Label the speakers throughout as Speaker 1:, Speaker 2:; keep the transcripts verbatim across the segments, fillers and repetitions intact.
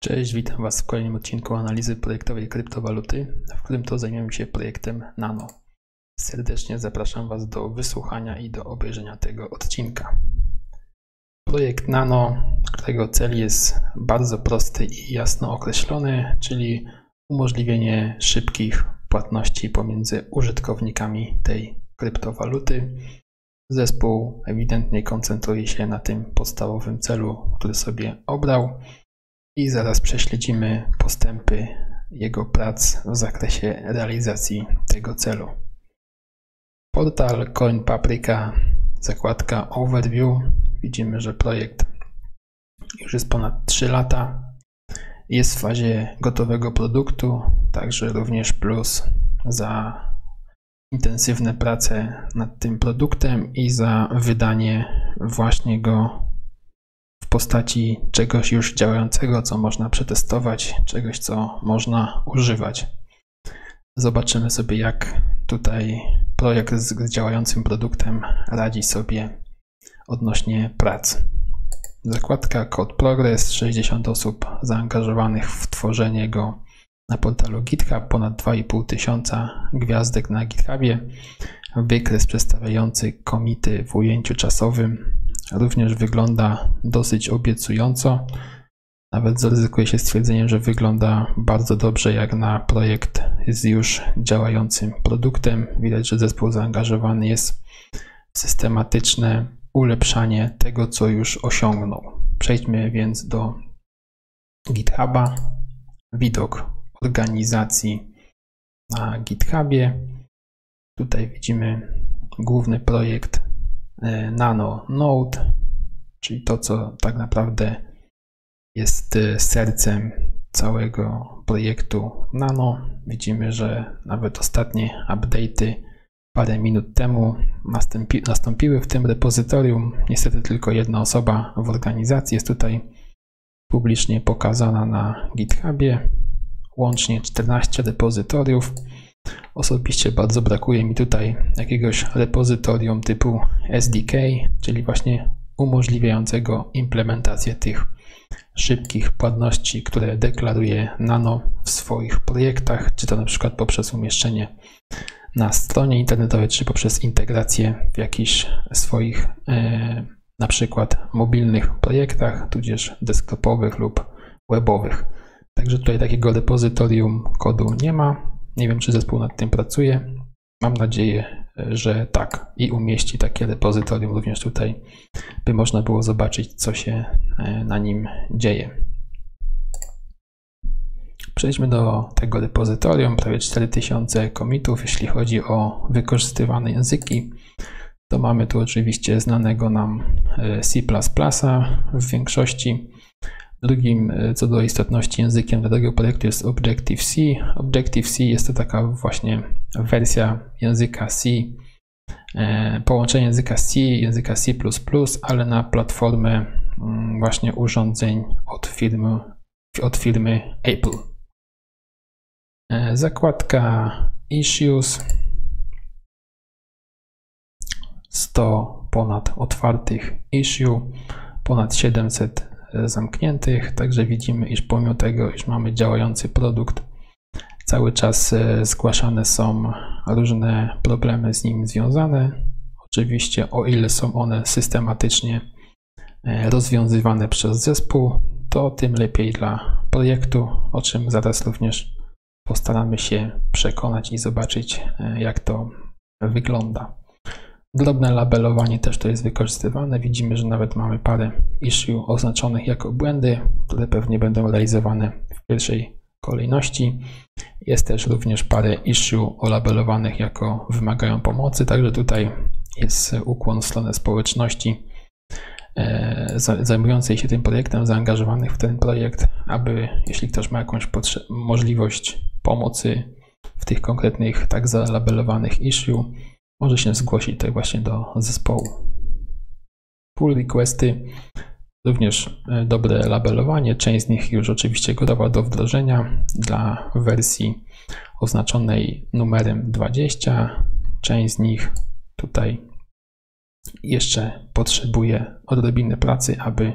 Speaker 1: Cześć, witam Was w kolejnym odcinku analizy projektowej kryptowaluty, w którym to zajmiemy się projektem Nano. Serdecznie zapraszam Was do wysłuchania i do obejrzenia tego odcinka. Projekt Nano, którego cel jest bardzo prosty i jasno określony, czyli umożliwienie szybkich płatności pomiędzy użytkownikami tej kryptowaluty. Zespół ewidentnie koncentruje się na tym podstawowym celu, który sobie obrał. I zaraz prześledzimy postępy jego prac w zakresie realizacji tego celu. Portal CoinPaprika, zakładka Overview. Widzimy, że projekt już jest ponad trzy lata. Jest w fazie gotowego produktu, także również plus za intensywne prace nad tym produktem i za wydanie właśnie go w postaci czegoś już działającego, co można przetestować, czegoś, co można używać. Zobaczymy sobie, jak tutaj projekt z działającym produktem radzi sobie odnośnie prac. Zakładka Code Progress, sześćdziesiąt osób zaangażowanych w tworzenie go na portalu GitHub, ponad dwa i pół tysiąca gwiazdek na GitHubie, wykres przedstawiający commity w ujęciu czasowym. Również wygląda dosyć obiecująco. Nawet zaryzykuję się stwierdzeniem, że wygląda bardzo dobrze jak na projekt z już działającym produktem. Widać, że zespół zaangażowany jest w systematyczne ulepszanie tego, co już osiągnął. Przejdźmy więc do GitHuba. Widok organizacji na GitHubie. Tutaj widzimy główny projekt Nano Node, czyli to, co tak naprawdę jest sercem całego projektu Nano. Widzimy, że nawet ostatnie update'y parę minut temu nastąpi, nastąpiły w tym repozytorium. Niestety tylko jedna osoba w organizacji jest tutaj publicznie pokazana na GitHubie. Łącznie czternaście repozytoriów. Osobiście bardzo brakuje mi tutaj jakiegoś repozytorium typu S D K, czyli właśnie umożliwiającego implementację tych szybkich płatności, które deklaruje Nano w swoich projektach, czy to na przykład poprzez umieszczenie na stronie internetowej, czy poprzez integrację w jakichś swoich e, na przykład mobilnych projektach, tudzież desktopowych lub webowych. Także tutaj takiego repozytorium kodu nie ma. Nie wiem, czy zespół nad tym pracuje. Mam nadzieję, że tak i umieści takie repozytorium również tutaj, by można było zobaczyć, co się na nim dzieje. Przejdźmy do tego repozytorium. Prawie cztery tysiące commitów, jeśli chodzi o wykorzystywane języki. To mamy tu oczywiście znanego nam C plus plus w większości. Drugim co do istotności językiem dla tego projektu jest Objective-C. Objective-C jest to taka właśnie wersja języka C, połączenie języka C, języka C plus plus, ale na platformę właśnie urządzeń od firmy, od firmy Apple. Zakładka Issues. sto ponad otwartych issue, ponad siedemset zamkniętych, także widzimy, iż pomimo tego, iż mamy działający produkt, cały czas zgłaszane są różne problemy z nim związane. Oczywiście, o ile są one systematycznie rozwiązywane przez zespół, to tym lepiej dla projektu, o czym zaraz również postaramy się przekonać i zobaczyć, jak to wygląda. Drobne labelowanie też to jest wykorzystywane. Widzimy, że nawet mamy parę issue oznaczonych jako błędy, które pewnie będą realizowane w pierwszej kolejności. Jest też również parę issue olabelowanych jako wymagają pomocy, także tutaj jest ukłon w stronę społeczności zajmującej się tym projektem, zaangażowanych w ten projekt, aby jeśli ktoś ma jakąś możliwość pomocy w tych konkretnych tak zalabelowanych issue, może się zgłosić tutaj właśnie do zespołu. Pull requesty, również dobre labelowanie. Część z nich już oczywiście gotowa do wdrożenia dla wersji oznaczonej numerem dwadzieścia. Część z nich tutaj jeszcze potrzebuje odrobiny pracy, aby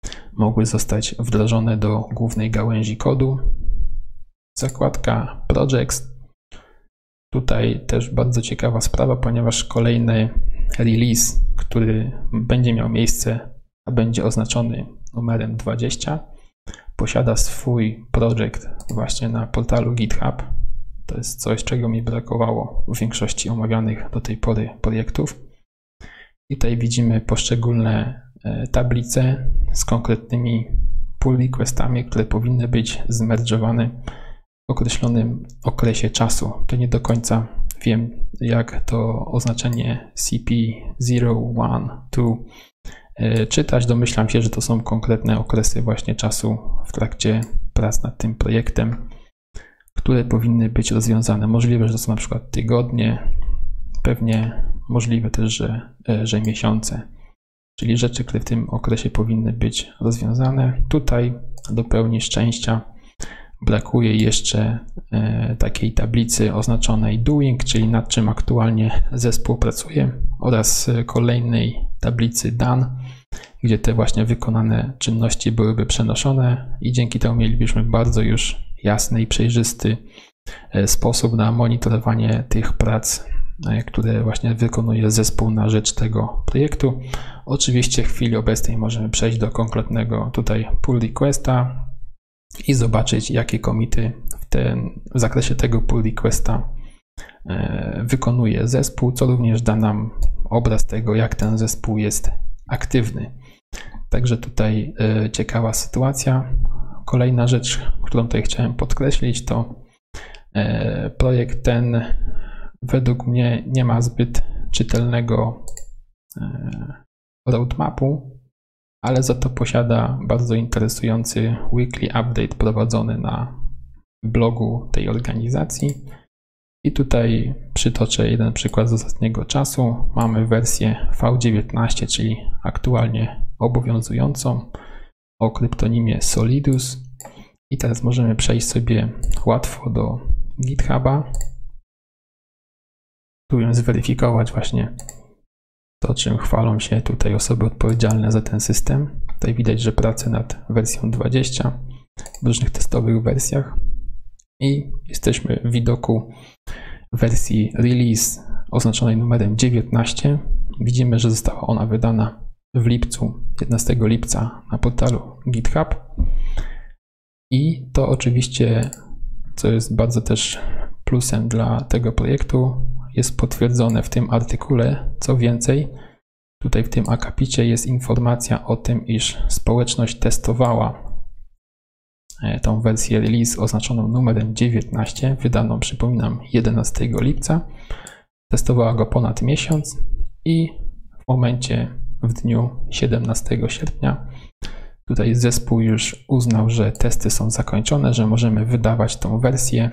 Speaker 1: mogły zostać wdrożone do głównej gałęzi kodu. Zakładka Projects. Tutaj też bardzo ciekawa sprawa, ponieważ kolejny release, który będzie miał miejsce, a będzie oznaczony numerem dwadzieścia, posiada swój projekt właśnie na portalu GitHub. To jest coś, czego mi brakowało w większości omawianych do tej pory projektów. I tutaj widzimy poszczególne tablice z konkretnymi pull requestami, które powinny być zmerdżowane w określonym okresie czasu. To nie do końca wiem, jak to oznaczenie C P zero, jeden, dwa czytać. Domyślam się, że to są konkretne okresy właśnie czasu w trakcie prac nad tym projektem, które powinny być rozwiązane. Możliwe, że to są na przykład tygodnie, pewnie możliwe też, że, że miesiące, czyli rzeczy, które w tym okresie powinny być rozwiązane. Tutaj do pełni szczęścia brakuje jeszcze takiej tablicy oznaczonej doing, czyli nad czym aktualnie zespół pracuje, oraz kolejnej tablicy done, gdzie te właśnie wykonane czynności byłyby przenoszone i dzięki temu mielibyśmy bardzo już jasny i przejrzysty sposób na monitorowanie tych prac, które właśnie wykonuje zespół na rzecz tego projektu. Oczywiście w chwili obecnej możemy przejść do konkretnego tutaj pull requesta i zobaczyć, jakie commity w, ten, w zakresie tego pull requesta wykonuje zespół, co również da nam obraz tego, jak ten zespół jest aktywny. Także tutaj ciekawa sytuacja. Kolejna rzecz, którą tutaj chciałem podkreślić, to projekt ten według mnie nie ma zbyt czytelnego roadmapu, ale za to posiada bardzo interesujący weekly update prowadzony na blogu tej organizacji. I tutaj przytoczę jeden przykład z ostatniego czasu. Mamy wersję V dziewiętnaście, czyli aktualnie obowiązującą, o kryptonimie Solidus. I teraz możemy przejść sobie łatwo do GitHuba, tu zweryfikować właśnie to, czym chwalą się tutaj osoby odpowiedzialne za ten system. Tutaj widać, że pracę nad wersją dwadzieścia w różnych testowych wersjach i jesteśmy w widoku wersji release oznaczonej numerem dziewiętnaście. Widzimy, że została ona wydana w lipcu, jedenastego lipca na portalu GitHub i to oczywiście, co jest bardzo też plusem dla tego projektu, jest potwierdzone w tym artykule. Co więcej, tutaj w tym akapicie jest informacja o tym, iż społeczność testowała tą wersję release oznaczoną numerem dziewiętnaście, wydaną, przypominam, jedenastego lipca. Testowała go ponad miesiąc i w momencie, w dniu siedemnastego sierpnia, tutaj zespół już uznał, że testy są zakończone, że możemy wydawać tą wersję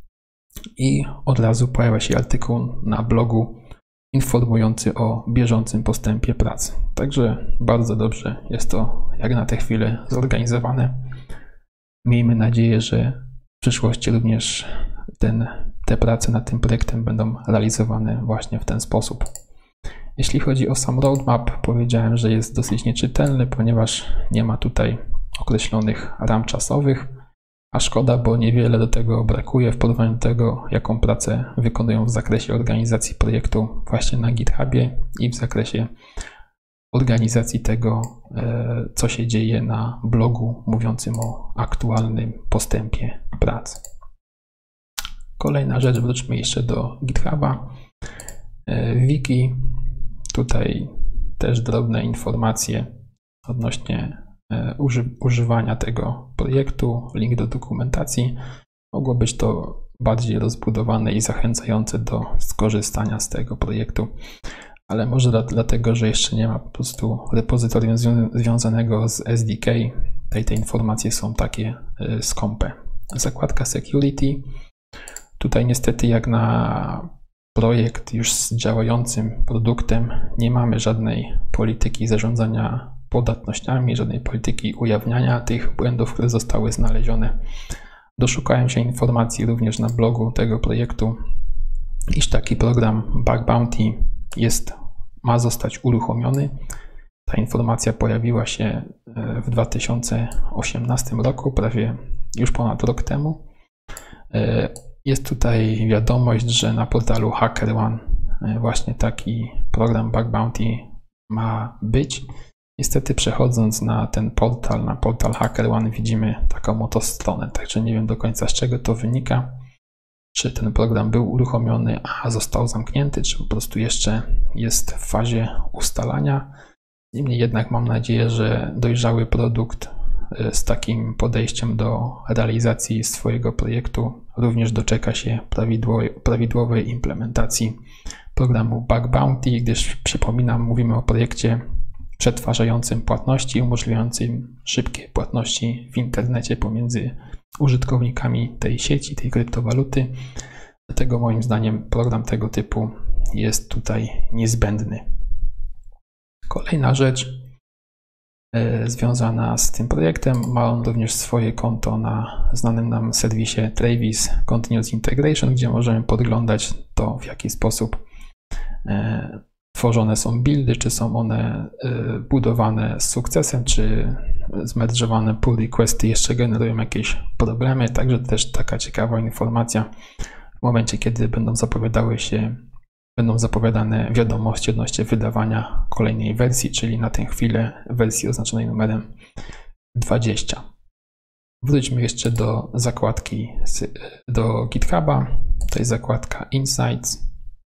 Speaker 1: i od razu pojawia się artykuł na blogu informujący o bieżącym postępie pracy. Także bardzo dobrze jest to jak na tę chwilę zorganizowane. Miejmy nadzieję, że w przyszłości również ten, te prace nad tym projektem będą realizowane właśnie w ten sposób. Jeśli chodzi o sam roadmap, powiedziałem, że jest dosyć nieczytelny, ponieważ nie ma tutaj określonych ram czasowych, a szkoda, bo niewiele do tego brakuje w porównaniu do tego, jaką pracę wykonują w zakresie organizacji projektu właśnie na GitHubie i w zakresie organizacji tego, co się dzieje na blogu mówiącym o aktualnym postępie pracy. Kolejna rzecz, wróćmy jeszcze do GitHuba. Wiki, tutaj też drobne informacje odnośnie uży używania tego projektu, link do dokumentacji. Mogło być to bardziej rozbudowane i zachęcające do skorzystania z tego projektu, ale może dla, dlatego, że jeszcze nie ma po prostu repozytorium zwią związanego z S D K, tutaj te informacje są takie y, skąpe. Zakładka Security. Tutaj niestety jak na projekt już z działającym produktem nie mamy żadnej polityki zarządzania podatnościami, żadnej polityki ujawniania tych błędów, które zostały znalezione. Doszukałem się informacji również na blogu tego projektu, iż taki program Bug Bounty jest, ma zostać uruchomiony Ta informacja pojawiła się w dwa tysiące osiemnastym roku, prawie już ponad rok temu. Jest tutaj wiadomość, że na portalu HackerOne właśnie taki program Bug Bounty ma być. Niestety przechodząc na ten portal, na portal HackerOne widzimy taką oto stronę, także nie wiem do końca z czego to wynika. Czy ten program był uruchomiony, a został zamknięty, czy po prostu jeszcze jest w fazie ustalania. Niemniej jednak mam nadzieję, że dojrzały produkt z takim podejściem do realizacji swojego projektu również doczeka się prawidłowej, prawidłowej implementacji programu Bug Bounty, gdyż przypominam, mówimy o projekcie przetwarzającym płatności, umożliwiającym szybkie płatności w internecie pomiędzy użytkownikami tej sieci, tej kryptowaluty. Dlatego moim zdaniem program tego typu jest tutaj niezbędny. Kolejna rzecz e, związana z tym projektem, ma on również swoje konto na znanym nam serwisie Travis Continuous Integration, gdzie możemy podglądać to, w jaki sposób e, tworzone są buildy, czy są one e, budowane z sukcesem, czy zmerdżowane pull requesty jeszcze generują jakieś problemy. Także też taka ciekawa informacja w momencie, kiedy będą zapowiadały się Będą zapowiadane wiadomości odnośnie wydawania kolejnej wersji, czyli na tę chwilę wersji oznaczonej numerem dwadzieścia. Wróćmy jeszcze do zakładki, do GitHuba. To jest zakładka Insights.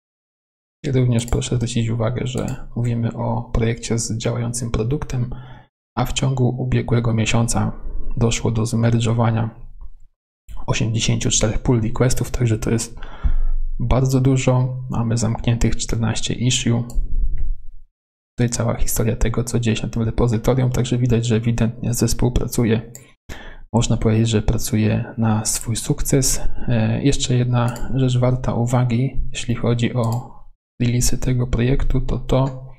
Speaker 1: I również proszę zwrócić uwagę, że mówimy o projekcie z działającym produktem, a w ciągu ubiegłego miesiąca doszło do zmerdżowania osiemdziesięciu czterech pull requestów, także to jest bardzo dużo. Mamy zamkniętych czternaście issue. Tutaj cała historia tego, co dzieje się na tym repozytorium, także widać, że ewidentnie zespół pracuje. Można powiedzieć, że pracuje na swój sukces. Jeszcze jedna rzecz warta uwagi, jeśli chodzi o releasy tego projektu, to to,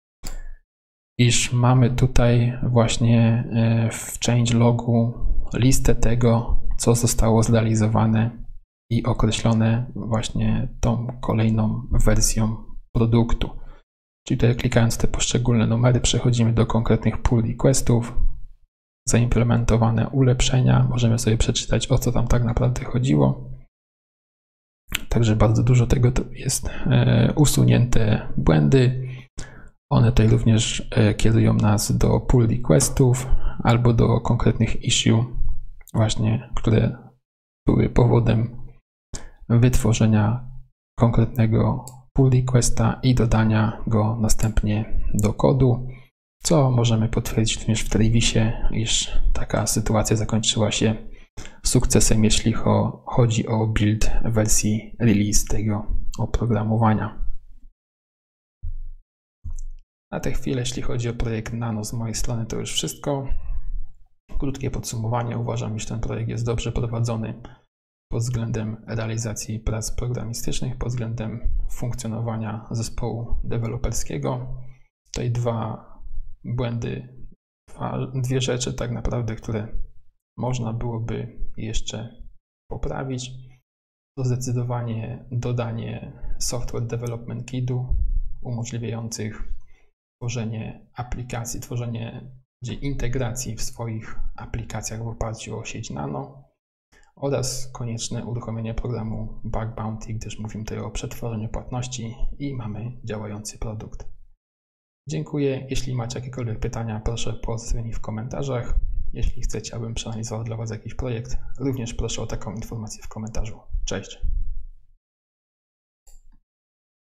Speaker 1: iż mamy tutaj właśnie w changelogu listę tego, co zostało zrealizowane i określone właśnie tą kolejną wersją produktu. Czyli tutaj klikając te poszczególne numery przechodzimy do konkretnych pull requestów, zaimplementowane ulepszenia, możemy sobie przeczytać, o co tam tak naprawdę chodziło. Także bardzo dużo tego jest usunięte błędy. One tutaj również kierują nas do pull requestów albo do konkretnych issue właśnie, które były powodem wytworzenia konkretnego pull requesta i dodania go następnie do kodu, co możemy potwierdzić również w Travisie, iż taka sytuacja zakończyła się sukcesem, jeśli chodzi o build wersji release tego oprogramowania. Na tę chwilę, jeśli chodzi o projekt Nano z mojej strony, to już wszystko. Krótkie podsumowanie. Uważam, iż ten projekt jest dobrze prowadzony pod względem realizacji prac programistycznych, pod względem funkcjonowania zespołu deweloperskiego. Tutaj dwa błędy, dwa, dwie rzeczy tak naprawdę, które można byłoby jeszcze poprawić. To zdecydowanie dodanie Software Development Kitu umożliwiających tworzenie aplikacji, tworzenie integracji w swoich aplikacjach w oparciu o sieć Nano oraz konieczne uruchomienie programu Bug Bounty, gdyż mówimy tutaj o przetworzeniu płatności i mamy działający produkt. Dziękuję. Jeśli macie jakiekolwiek pytania, proszę pozostawić mi w komentarzach. Jeśli chcecie, abym przeanalizował dla Was jakiś projekt, również proszę o taką informację w komentarzu. Cześć!